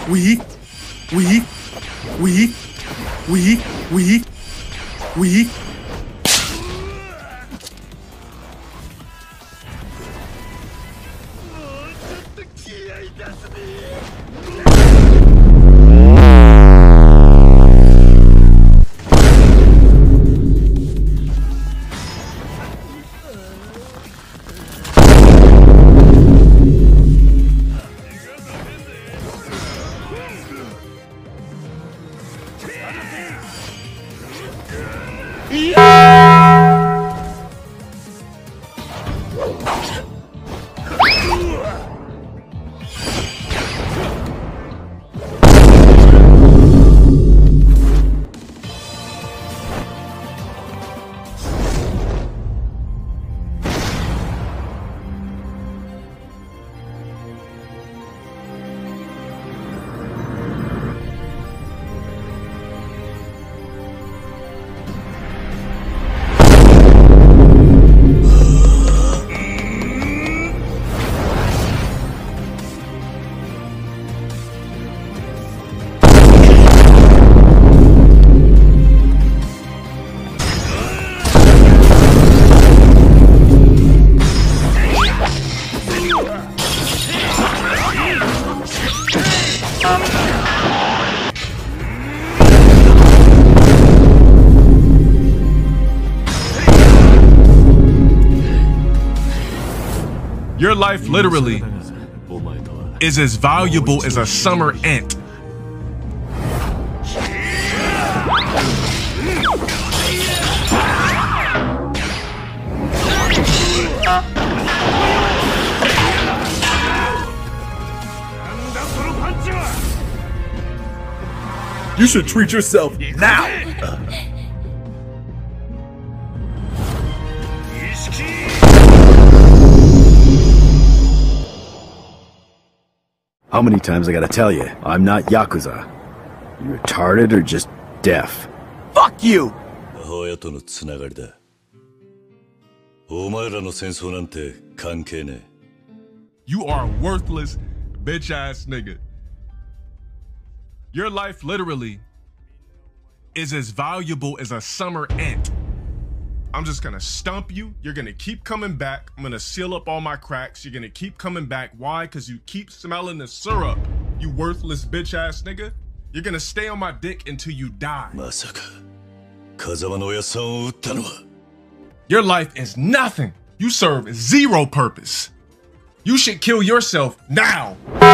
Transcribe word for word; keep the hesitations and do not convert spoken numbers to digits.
we, we, we, we, we, we. Your life literally is as valuable as a summer ant. You should treat yourself now. How many times I gotta tell you, I'm not Yakuza. You retarded or just deaf? Fuck you! 母親とのつながりだ。お前らの戦争なんて関係ねえ。 You are a worthless, bitch-ass nigga. Your life literally is as valuable as a summer ant. I'm just gonna stump you. You're gonna keep coming back. I'm gonna seal up all my cracks. You're gonna keep coming back. Why? Because you keep smelling the syrup, you worthless bitch-ass nigga. You're gonna stay on my dick until you die. まさか、風間の親さんを撃ったのは。 Your life is nothing. You serve zero purpose. You should kill yourself now.